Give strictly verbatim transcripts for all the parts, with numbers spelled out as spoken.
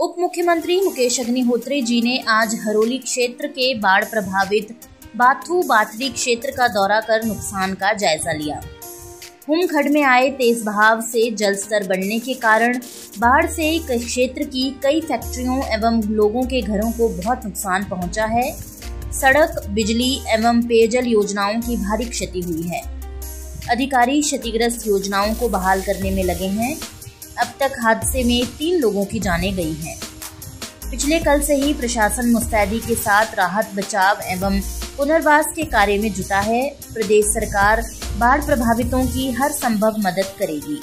उप मुख्यमंत्री मुकेश अग्निहोत्री जी ने आज हरोली क्षेत्र के बाढ़ प्रभावित बाथू बाथड़ी क्षेत्र का दौरा कर नुकसान का जायजा लिया। हुमखड में आए तेज बहाव से जल स्तर बढ़ने के कारण बाढ़ से क्षेत्र की कई फैक्ट्रियों एवं लोगों के घरों को बहुत नुकसान पहुंचा है। सड़क, बिजली एवं पेयजल योजनाओं की भारी क्षति हुई है। अधिकारी क्षतिग्रस्त योजनाओं को बहाल करने में लगे हैं। अब तक हादसे में तीन लोगों की जानें गई हैं। पिछले कल से ही प्रशासन मुस्तैदी के साथ राहत, बचाव एवं पुनर्वास के कार्य में जुटा है। प्रदेश सरकार बाढ़ प्रभावितों की हर संभव मदद करेगी।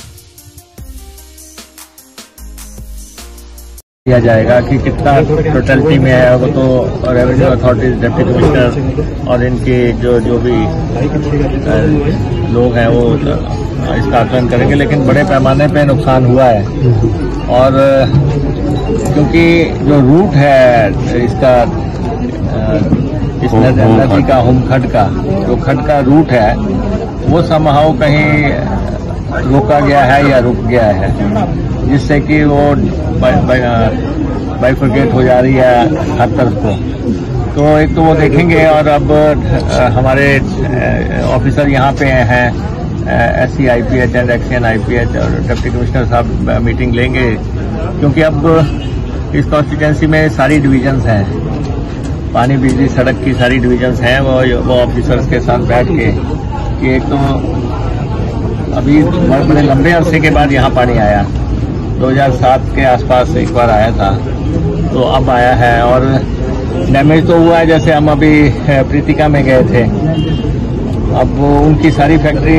किया जाएगा कि कितना टोटलिटी में है वो तो रेवेन्यू अथॉरिटीज, डिप्टी कमिश्नर और इनके जो जो भी लोग हैं वो इसका आकलन करेंगे, लेकिन बड़े पैमाने पे नुकसान हुआ है। और क्योंकि जो रूट है इसका इस नदी का, हुमखड का जो खड का रूट है वो समहाउ कहीं रोका गया है या रुक गया है, जिससे कि वो बाइफरकेट हो जा रही है हर तरफ को। तो एक तो वो देखेंगे, और अब हमारे ऑफिसर यहाँ पे हैं, S C I P H and action I P H और डिप्टी कमिश्नर साहब मीटिंग लेंगे, क्योंकि अब इस कॉन्स्टिट्यूंसी में सारी डिविजन्स हैं, पानी, बिजली, सड़क की सारी डिविजन्स हैं। वो वो ऑफिसर्स के साथ बैठ के कि एक तो अभी बड़े लंबे अरसे के बाद यहाँ पानी आया, दो हज़ार सात के आसपास एक बार आया था, तो अब आया है। और डैमेज तो हुआ है, जैसे हम अभी प्रीतिका में गए थे, अब वो उनकी सारी फैक्ट्री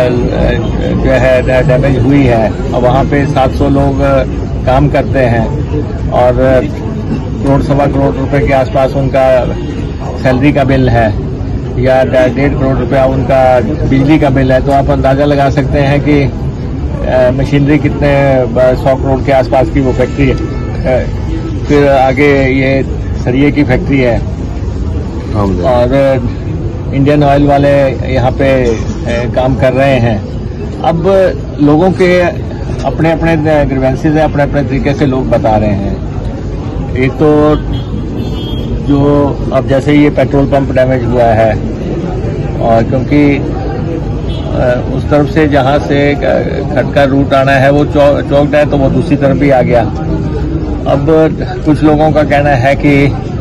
जो है डैमेज हुई है, और वहाँ पे सात सौ लोग काम करते हैं और करोड़ सवा करोड़ रुपए के आसपास उनका सैलरी का बिल है, या डेढ़ करोड़ रुपया उनका बिजली का बिल है। तो आप अंदाजा लगा सकते हैं कि मशीनरी कितने सौ करोड़ के आसपास की वो फैक्ट्री है। फिर आगे ये सरिये की फैक्ट्री है, और इंडियन ऑयल वाले यहाँ पे काम कर रहे हैं। अब लोगों के अपने अपने ग्रीवेंसेस हैं, अपने अपने तरीके से लोग बता रहे हैं। एक तो जो अब जैसे ये पेट्रोल पंप डैमेज हुआ है, और क्योंकि उस तरफ से जहाँ से खड का रूट आना है वो चौकड है, तो वो दूसरी तरफ भी आ गया। अब कुछ लोगों का कहना है कि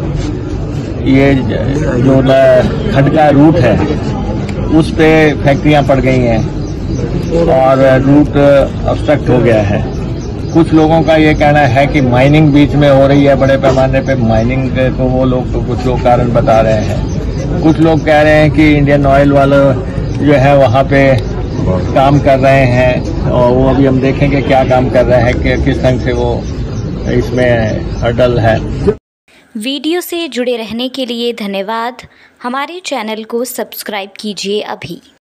ये जो खड का रूट है उस पे फैक्ट्रियां पड़ गई हैं और रूट ऑब्स्ट्रक्ट हो गया है। कुछ लोगों का ये कहना है कि माइनिंग बीच में हो रही है, बड़े पैमाने पे माइनिंग को वो लोग तो कुछ लोग कारण बता रहे हैं। कुछ लोग कह रहे हैं कि इंडियन ऑयल वाले जो है वहाँ पे काम कर रहे हैं, और वो अभी हम देखेंगे क्या काम कर रहे हैं, कि किस ढंग से वो इसमें हर्डल है। वीडियो से जुड़े रहने के लिए धन्यवाद। हमारे चैनल को सब्सक्राइब कीजिए अभी।